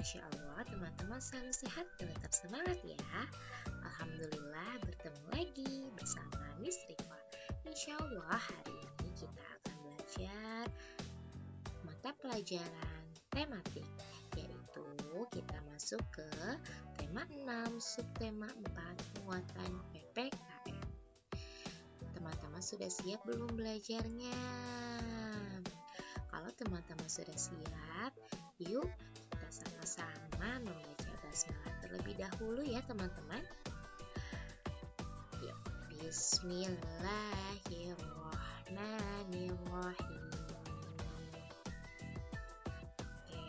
Insya Allah teman-teman selalu sehat dan tetap semangat ya. Alhamdulillah bertemu lagi bersama Miss Rifa. Insya Allah hari ini kita akan belajar mata pelajaran tematik, yaitu kita masuk ke tema 6, subtema 4, muatan PPKN. Teman-teman sudah siap belum belajarnya? Kalau teman-teman sudah siap, yuk kita sama-sama membaca basmalah terlebih dahulu ya teman-teman. Yuk, Bismillahirrahmanirrahim. Oke.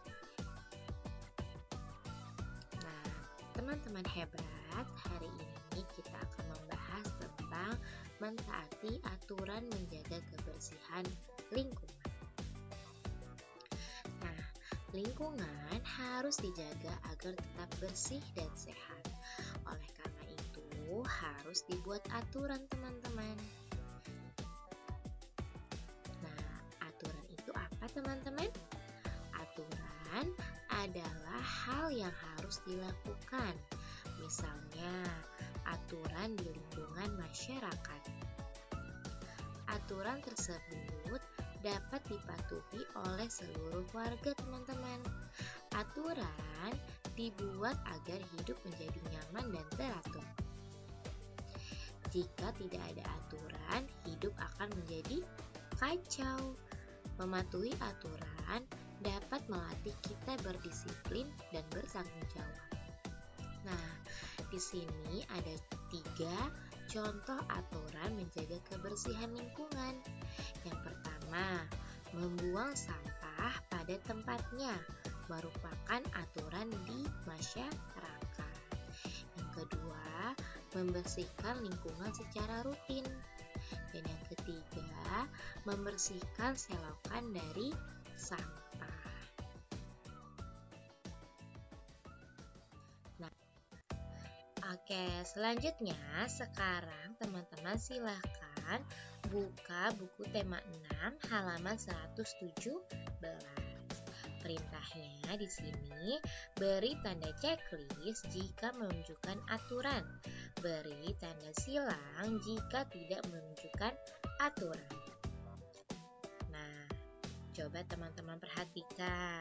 Nah, teman-teman hebat, hari ini kita akan membahas tentang mentaati aturan menjaga kebersihan lingkungan. Lingkungan harus dijaga agar tetap bersih dan sehat. Oleh karena itu, harus dibuat aturan, teman-teman. Nah, aturan itu apa, teman-teman? Aturan adalah hal yang harus dilakukan. Misalnya, aturan di lingkungan masyarakat. Aturan tersebut dapat dipatuhi oleh seluruh warga, teman-teman. Aturan dibuat agar hidup menjadi nyaman dan teratur. Jika tidak ada aturan, hidup akan menjadi kacau. Mematuhi aturan dapat melatih kita berdisiplin dan bertanggung jawab. Nah, di sini ada 3 contoh aturan menjaga kebersihan lingkungan. Yang pertama, membuang sampah pada tempatnya merupakan aturan di masyarakat. Yang kedua, membersihkan lingkungan secara rutin. Dan yang ketiga, membersihkan selokan dari sampah. Nah, oke, selanjutnya sekarang teman-teman silakan buka buku tema 6 halaman 117. Perintahnya di sini, beri tanda checklist jika menunjukkan aturan. Beri tanda silang jika tidak menunjukkan aturan. Nah, coba teman-teman perhatikan.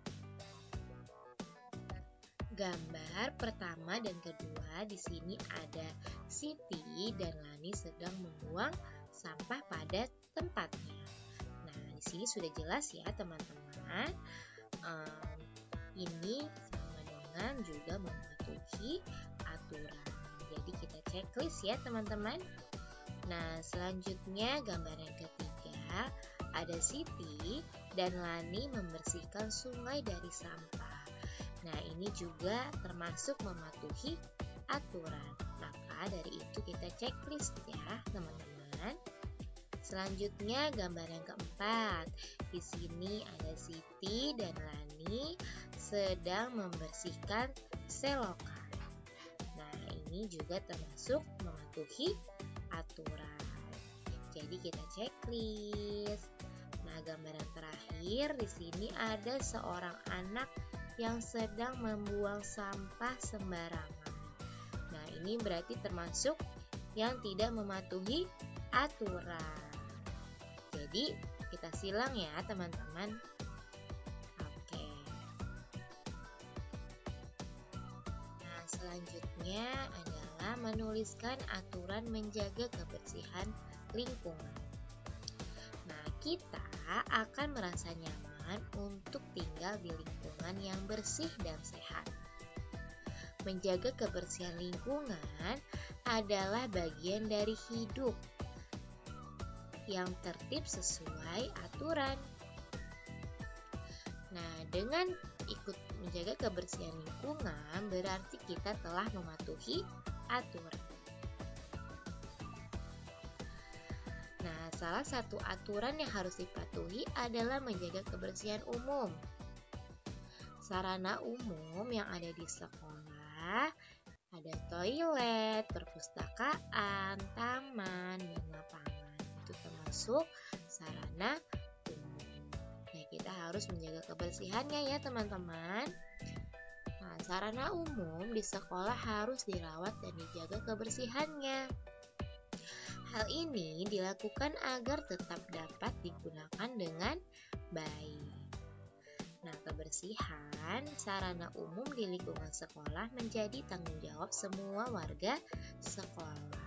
Gambar pertama dan kedua di sini ada Siti dan Lani sedang membuang sampah pada tempatnya. Nah, di sini sudah jelas ya teman-teman. Ini sama dengan juga mematuhi aturan. Jadi kita checklist ya teman-teman. Nah, selanjutnya gambar yang ketiga ada Siti dan Lani membersihkan sungai dari sampah. Nah, ini juga termasuk mematuhi aturan. Maka dari itu kita checklist ya teman-teman. Selanjutnya gambar yang keempat. Di sini ada Siti dan Lani sedang membersihkan selokan. Nah, ini juga termasuk mematuhi aturan. Jadi kita checklist. Nah, gambar yang terakhir di sini ada seorang anak yang sedang membuang sampah sembarangan. Nah, ini berarti termasuk yang tidak mematuhi aturan. Jadi, kita silang ya, teman-teman. Oke. Nah, selanjutnya adalah menuliskan aturan menjaga kebersihan lingkungan. Nah, kita akan merasa nyaman untuk tinggal di lingkungan yang bersih dan sehat. Menjaga kebersihan lingkungan adalah bagian dari hidup yang tertib sesuai aturan. Nah, dengan ikut menjaga kebersihan lingkungan berarti kita telah mematuhi aturan. Nah, salah satu aturan yang harus dipatuhi adalah menjaga kebersihan umum. Sarana umum yang ada di sekolah ada toilet, perpustakaan, taman, dan lapangan. Itu termasuk sarana umum. Nah, kita harus menjaga kebersihannya ya teman-teman. Nah, sarana umum di sekolah harus dirawat dan dijaga kebersihannya. Hal ini dilakukan agar tetap dapat digunakan dengan baik. Nah, kebersihan sarana umum di lingkungan sekolah menjadi tanggung jawab semua warga sekolah.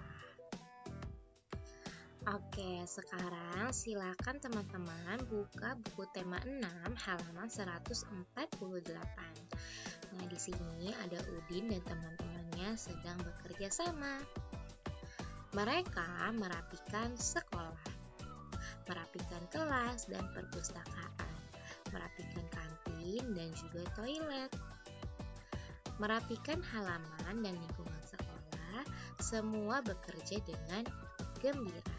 Oke, sekarang silakan teman-teman buka buku tema 6 halaman 148. Nah, di sini ada Udin dan teman-temannya sedang bekerja sama. Mereka merapikan sekolah, merapikan kelas dan perpustakaan, merapikan kantin dan juga toilet, merapikan halaman dan lingkungan sekolah, semua bekerja dengan gembira.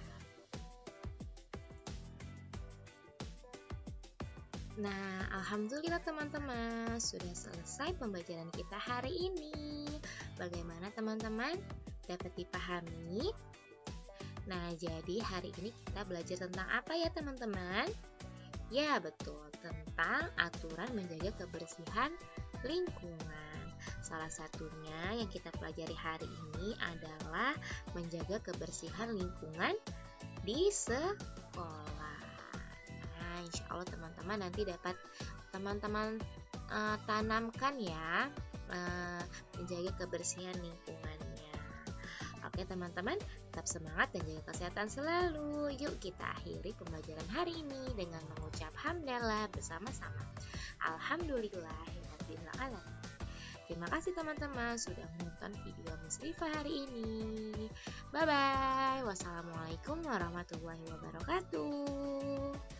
Nah, alhamdulillah teman-teman, sudah selesai pembelajaran kita hari ini. Bagaimana teman-teman? Dapat dipahami? Nah, jadi hari ini kita belajar tentang apa ya teman-teman? Ya, betul, tentang aturan menjaga kebersihan lingkungan. Salah satunya yang kita pelajari hari ini adalah menjaga kebersihan lingkungan di sekolah. Nah, insya Allah teman-teman nanti dapat teman-teman tanamkan ya, menjaga kebersihan lingkungannya. Oke teman-teman, tetap semangat dan jaga kesehatan selalu. Yuk kita akhiri pembelajaran hari ini dengan mengucap hamdalah bersama-sama. Alhamdulillahirabbil alamin. Terima kasih teman-teman sudah menonton video Miss Rifa hari ini. Bye bye. Wassalamualaikum warahmatullahi wabarakatuh.